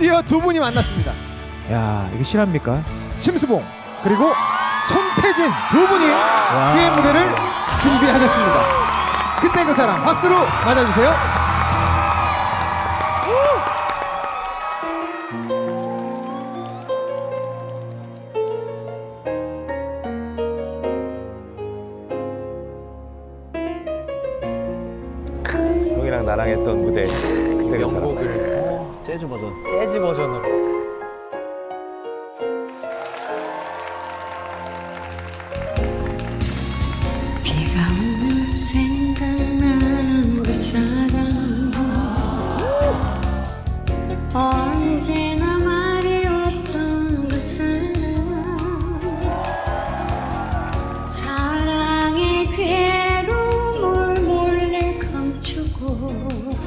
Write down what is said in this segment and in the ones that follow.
드디어 두 분이 만났습니다. 야, 이게 실합니까? 심수봉 그리고 손태진 두 분이 게임 무대를 준비하셨습니다. 그때 그 사람 박수로 맞아주세요. 형이랑 나랑 했던 무대 그때 그 사람. 재즈 버전. 재즈 버전으로. 비가 오면 생각나는 그 사람 언제나 말이 없던 그 사람 사랑의 괴로움을 몰래 감추고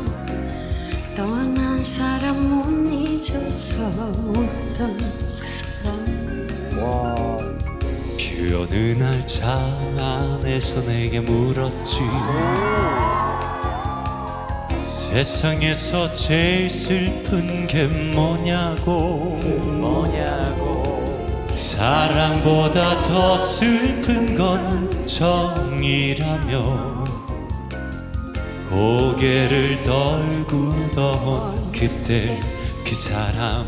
떠난 사람 못 잊어서 웃던 그 사람 그 어느 날 차 안에서 내게 물었지 세상에서 제일 슬픈 게 뭐냐고 사랑보다 더 슬픈 건 정이라며 고개를 떨구던 그때 그 사람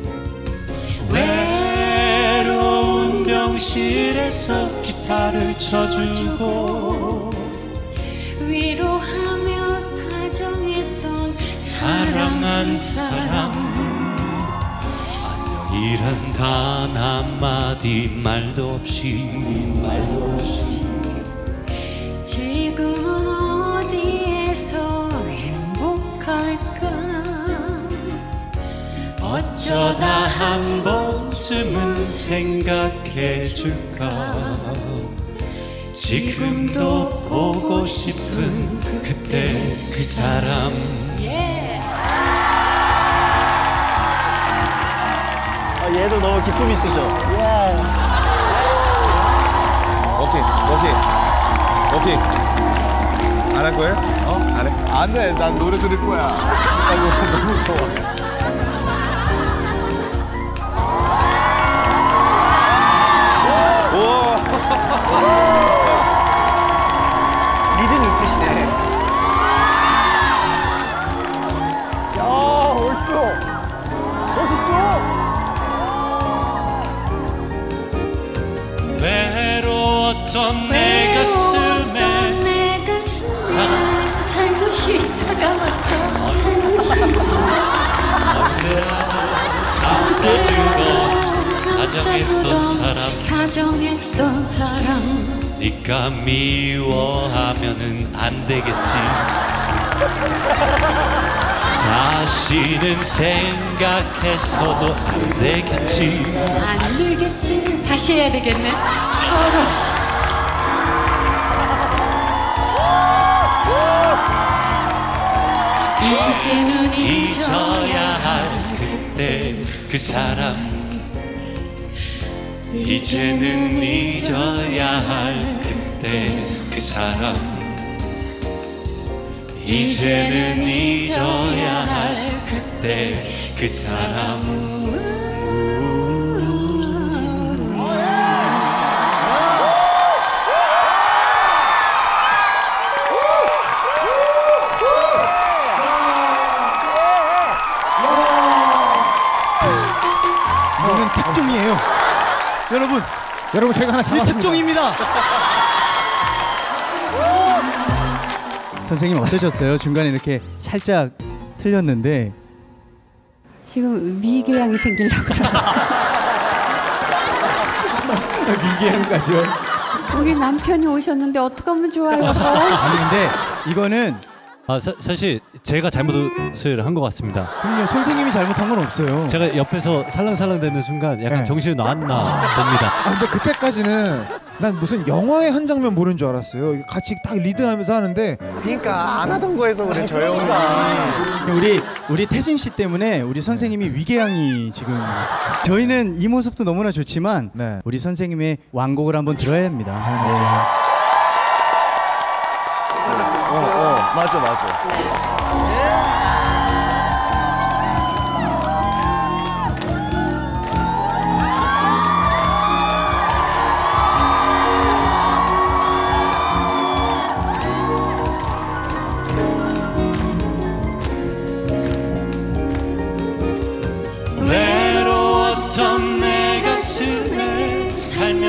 외로운 병실에서 기타를 쳐주고 위로하며 다정했던 사랑한 사람 안녕이란 단 한마디 말도 없이 지금은 어디에서 행복할까 어쩌다 한 번쯤은 생각해줄까 지금도 보고 싶은 그때 그 사람 얘도 너무 기쁨 있으셔. 오케이. 안 할 거예요? 안 해? 안 돼, 난 노래 들을 거야. 너무 좋아. 리듬이 있으시네. 야, 멋있어. 외로웠던 내 가슴에 살고 싶다가 왔어 살고 싶다 언제나 감싸주던 다정했던 사람 네가 미워하면은 안 되겠지 다시는 생각해서도 안 되겠지 안 되겠지 다시 해야 되겠네 철없이 이제는 잊어야 할 그때 그 사람 이제는 잊어야 할 그때 그 사람 이제는 잊어야 할 그때 그 사람 이거는 특종이에요. 여러분 저희가 하나 잡았습니다. 특종입니다. 선생님 어떠셨어요? 중간에 이렇게 살짝 틀렸는데 지금 위궤양이 생기려고 위궤양까지요? 우리 남편이 오셨는데 어떡하면 좋아요 여보? 아니 근데 이거는 사실 제가 잘못을 한 것 같습니다. 그럼요. 선생님이 잘못한 건 없어요. 제가 옆에서 살랑살랑 되는 순간 약간 네. 정신이 나왔나 봅니다. 근데 그때까지는 난 무슨 영화의 한 장면 모르는 줄 알았어요. 같이 딱 리드하면서 하는데 그러니까 안 하던 거에서 그래 저 형이. 우리 태진 씨 때문에 우리 선생님이 위궤양이 지금 저희는 이 모습도 너무나 좋지만 우리 선생님의 완곡을 한번 들어야 합니다. 맞아.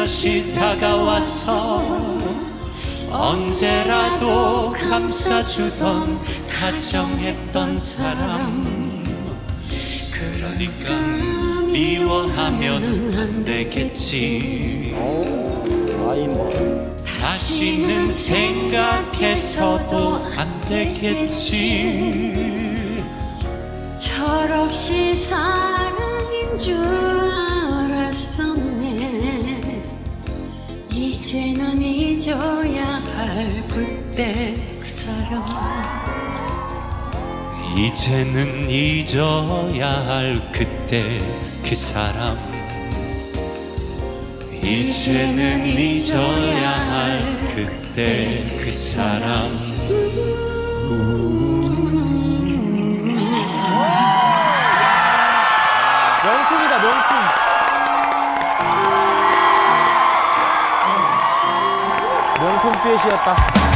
그것이 다가와서 언제라도 감싸주던 다정했던 사람. 그러니까 미워하면 안 되겠지. 다시는 생각해서도 안 되겠지. 철없이 사랑인 줄 알았었네. 이제는 잊어야 할 그때 그 사람. 이제는 잊어야 할 그때 그 사람. 이제는 잊어야 할 그때 그 사람. 명품이다, 명품. 명품 듀엣이었다.